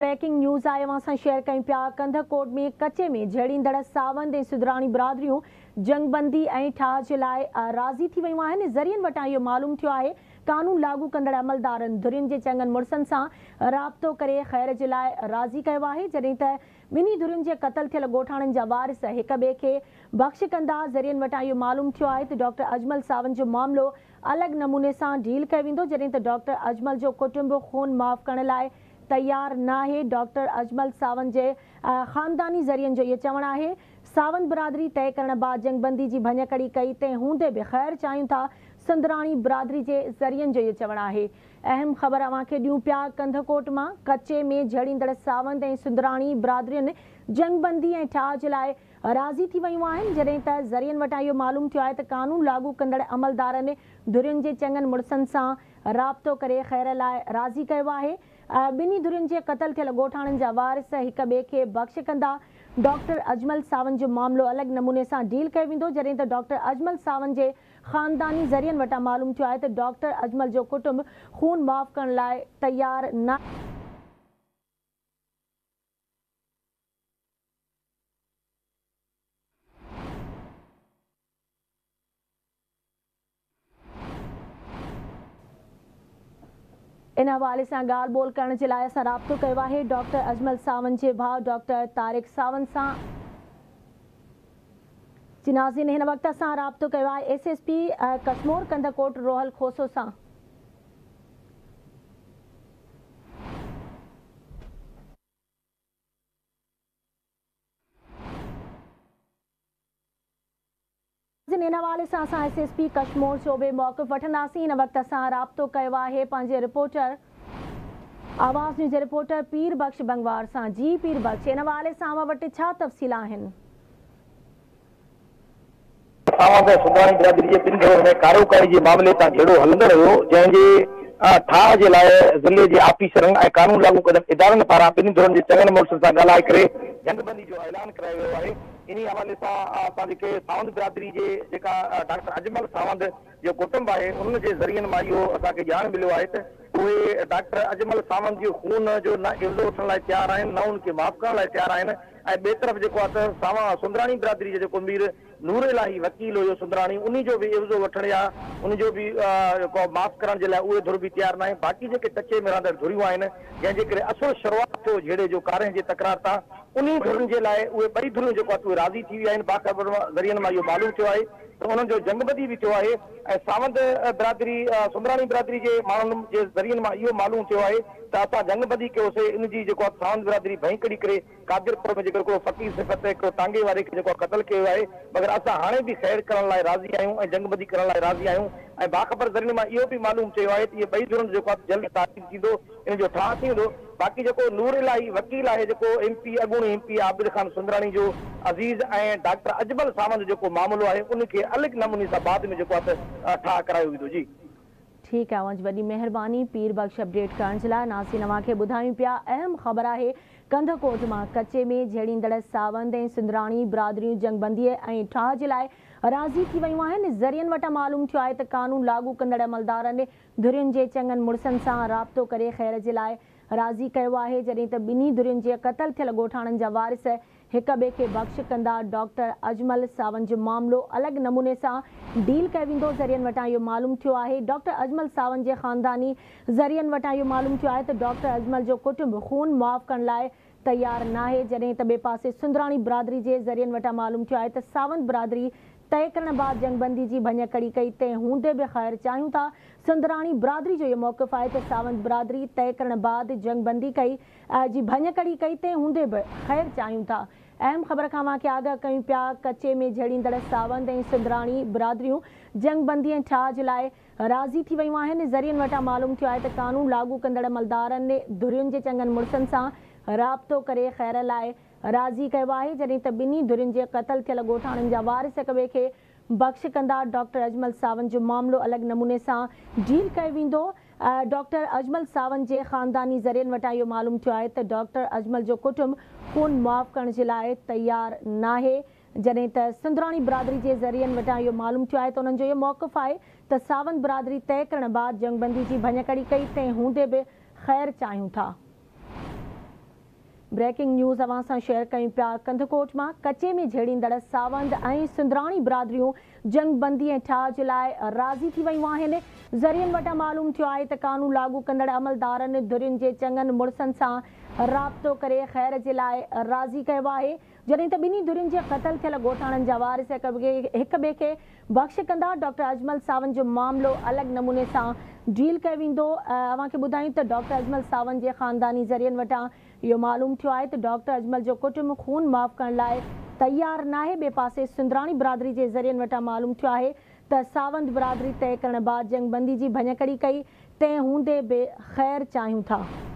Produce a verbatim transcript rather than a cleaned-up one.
Breaking news आए असां share कयूं पिया। कंधकोट में कचे में जड़ींदड़ सावंत ऐं सुधराणी बिरादरियूं जंगबंदी ऐं ठाह जे लाइ राज़ी थी वियूं आहिनि। ज़रियनि वटां इहो मालूम थियो आहे। कानून लागू कंदड़ अमलदारनि धुरियुनि जे चङनि मुड़सनि सां राब्तो करे ख़ैर जे लाइ राज़ी कयो आहे, जॾहिं त ॿिन्ही धुरियुनि जे क़तल थियल ॻोठाणनि जा वारिस हिक ॿिए खे बख़्श कंदा। ज़रियनि वटां इहो मालूम थियो आहे त डॉक्टर अजमल सावंत जो मामिलो अलॻि नमूने सां डील कयो वेंदो, जॾहिं त डॉक्टर अजमल जो कुटुंब खून माफ़ करण लाइ तैयार न आहे। डॉक्टर अजमल सावंत जे ख़ानदानी ज़रियनि जो इहो चवणु आहे। सावंत बिरादरी तय करण बाद जंगबंदी जी भञकड़ी कई तंहिं हूंदे बि ख़ैर चाहियूं था, सुंदराणी बिरादरी जे ज़रियनि जो इहो चवणु आहे। अहम ख़बर अव्हांखे ॾियूं पिया कंधकोट मां। कचे में जड़ींदड़ सावंत ऐं सुंदराणी बिरादरियुनि जंगबंदी ऐं ठाह जे लाइ राज़ी थी वियूं आहिनि, जॾहिं त ज़रियनि वटां इहो मालूम थियो आहे त कानून लागू कंदड़ अमलदारनि धुरियुनि जे चङनि मुड़सनि सां राब्तो करे ख़ैर लाइ राज़ी कयो आहे। ॿिन्ही धुरियुनि जे क़तल थियल ॻोठाणनि जा वारिस हिक ॿिए खे बख़्श कंदा। डॉक्टर अजमल सावंत जो मामिलो अलॻि नमूने सां डील कयो वेंदो, जॾहिं त डॉक्टर अजमल सावंत जे ख़ानदानी ज़रियनि वटां मालूम थियो आहे त डॉक्टर अजमल जो कुटुंब खून माफ़ करण लाइ तैयार न इन हवाले सां ॻाल्हि ॿोल करण जे लाइ असां राब्तो कयो आहे डॉक्टर अजमल सावंत जे भाउ डॉक्टर तारिक सावंत सां। जी नाज़रीन, हिन वक़्तु असां राब्तो कयो आहे S S P Kashmore Kandhkot Rohal Khoso सां। इन हवाले सां असां एस एस पी कशमोर शोबे मौक़िफ़ वठंदासीं। हिन वक़्तु असां राब्तो कयो आहे पंहिंजे रिपोर्टर आवाज़ न्यूज़ जे रिपोर्टर पीर बख्श बंगवार सां। जी पीर बख्श, हिन हवाले सां अव्हां वटि छा तफ़सील आहिनि? सुंदराणी बिरादरी जे ॿिनि ज़िलनि में कारोबारी जे मामले तां घेड़ो हलंदो रहियो, जंहिंजे ठाह जे लाइ ज़िले जे ऑफिसरनि ऐं कानून लागू कंदड़ इदारनि पारां ॿिन्ही धुरनि जे चङनि मुड़सनि सां ॻाल्हाए करे जंगबंदी जो ऐलान करायो वियो आहे। इन हवाले सां असां जेके सावंत बिरादरी जे जेका डॉक्टर अजमल सावंत जो कुटुंब आहे, उन्हनि जे ज़रियनि मां इहो असांखे ॼाण मिलियो आहे त उहे डॉक्टर अजमल सावंत जो खून जो न इब्ज़ो वठण लाइ तयारु आहिनि, न उनखे माफ़ करण लाइ तयारु आहिनि। ऐं ॿिए तरफ़ जेको आहे त सावा सुंदराणी बिरादरी जो जेको मीर नूर इलाही वकील हुयो सुंदराणी, उन जो बि इब्ज़ो वठण या उनजो बि जेको माफ़ करण जे लाइ उहे धुर बि तयारु न आहिनि। बाक़ी जेके कचे में रहंदड़ धुरियूं आहिनि, जंहिंजे करे असुलु शुरूआति थियो झेड़े जो कारे जे तकरार तां, उन धुरियुनि जे लाइ उहे ॿई धुरियूं जेको आहे उहे राज़ी थी विया आहिनि। बाख़बर ज़रियनि मां इहो मालूम थियो आहे त उन्हनि जो जंगबंदी बि थियो आहे। ऐं सावंत बिरादरी सुंदराणी बिरादरी जे माण्हुनि जे ज़रियनि मां इहो मालूम थियो आहे त असां जंगबंदी कयोसीं। इन जी जेको आहे सावंत बिरादरी भई करे कादिरपुर में जेको हिकिड़ो फ़क़ीर सिफ़त हिकिड़ो टांगे वारे खे जेको क़तल कयो आहे, मगर असां हाणे बि ख़ैर करण लाइ राज़ी आहियूं ऐं जंगबंदी करण लाइ राज़ी आहियूं। ऐं बाख़बर ज़रिए मां इहो बि मालूम थियो आहे त इहे ॿई धुरनि जेको आहे जल्द ताक़ीद थींदो, इन जो ठाह थींदो। बाक़ी जेको नूर इलाही वकील आहे, जेको एम पी अॻूणी एम पी आबिद खान सुंदराणी जो अज़ीज़ ऐं डॉक्टर अजमल सावंत जेको मामिलो आहे, उनखे अलॻि नमूने सां बाद में जेको आहे त ठाह करायो वेंदो। जी ठीकु आहे, वॾी महिरबानी पीर बख्श अपडेट करण जे लाइ। नाज़रीन, अव्हांखे ॿुधायूं पिया अहम ख़बर आहे कंधकोट मां कचे में जड़ींदड़ सावंत ऐं सुंदराणी बिरादरियूं जंगबंदीअ ऐं ठाह जे लाइ राज़ी थी वियूं आहिनि। ज़रियनि वटां मालूम थियो आहे त कानून लागू कंदड़ अमलदारनि धुरियुनि जे चङनि मुड़सनि सां राब्तो करे ख़ैर जे लाइ राज़ी कयो आहे, जॾहिं त ॿिन्ही धुरियुनि जे क़तल थियल ॻोठाणनि जा वारिस हिक ॿिए खे बख़्श कंदा। डॉक्टर अजमल सावंत जो मामिलो अलॻि नमूने सां डील कयो वेंदो, ज़रियनि वटां इहो मालूम थियो आहे। डॉक्टर अजमल सावंत जे ख़ानदानी ज़रियनि वटां इहो मालूम थियो आहे त डॉक्टर अजमल जो कुटुंब खून माफ़ करण लाइ तैयार न आहे, जॾहिं त ॿिए पासे सुंदराणी बिरादरी जे ज़रियनि वटां मालूम थियो आहे त सावंत बिरादरी तय करण बाद जंगबंदी जी भञकड़ी कई तंहिं हूंदे बि ख़ैर चाहियूं था। सुंदराणी बिरादरी जो इहो मौक़िफ़ आहे त सावंत बिरादरी तय करण बाद जंगबंदी कई जी भञकड़ी कई तंहिं हूंदे बि ख़ैर चाहियूं था। अहम ख़बर खां अव्हांखे आगाह कयूं पिया कचे में जड़ींदड़ सावंत ऐं सुंदराणी बिरादरियूं जंगबंदी ऐं ठाह जे लाइ राज़ी थी वियूं आहिनि। ज़रियनि वटां मालूम थियो आहे त कानून लागू कंदड़ अमलदारनि धुरियुनि जे चङनि मुड़सनि सां राब्तो करे ख़ैर लाइ राज़ी कयो आहे, जॾहिं त ॿिन्ही धुरियुनि जे क़तल थियल ॻोठाणनि जा वारिस हिक ॿिए खे बख़्श कंदा। डॉक्टर अजमल सावंत जो मामिलो अलॻि नमूने सां डील कयो वेंदो। डॉक्टर अजमल सावंत जे ख़ानदानी ज़रियनि वटां इहो मालूम थियो आहे त डॉक्टर अजमल जो कुटुंब खून माफ़ करण जे लाइ तैयार न आहे, जॾहिं त सुंदराणी बिरादरी जे ज़रियनि वटां इहो मालूम थियो आहे त उन्हनि जो इहो मौक़िफ़ आहे त सावंत बिरादरी तय करण बाद जंगबंदी जी भञकड़ी कई तंहिं हूंदे बि ख़ैर चाहियूं था। ब्रेकिंग न्यूज़ अवां सां शेयर कयूं पिया। कंधकोट मां कचे में झेड़ींदड़ सावंत ऐं सुंदराणी बिरादरियूं जंगबंदी ऐं ठाह जे लाइ राज़ी थी वयूं आहिनि। ज़रियनि वटां मालूम थियो आहे त कानून लागू कंदड़ अमलदारनि धुरियुनि जे चङनि मुड़सनि सां राब्तो करे ख़ैर जे लाइ राज़ी कयो आहे, जॾहिं त ॿिन्ही धुरियुनि जे क़तल थियल ॻोठाणनि जा वारिस हिक ॿिए खे बख़्श कंदा। डॉक्टर अजमल सावंत जो मामिलो अलॻि नमूने सां डील कयो वेंदो। अव्हां खे ॿुधायूं त डॉक्टर अजमल सावंत जे ख़ानदानी ज़रियनि वटां इहो मालूम थियो आहे त डॉक्टर अजमल जो कुटुंब खून माफ़ करण लाइ तयारु नाहे। ॿिए पासे सुंदराणी बिरादरी जे ज़रियनि वटां मालूम थियो आहे त सावंत बिरादरी तय करण बाद जंगबंदी जी भञकड़ी कई, तंहिं हूंदे बि ख़ैर चाहियूं था।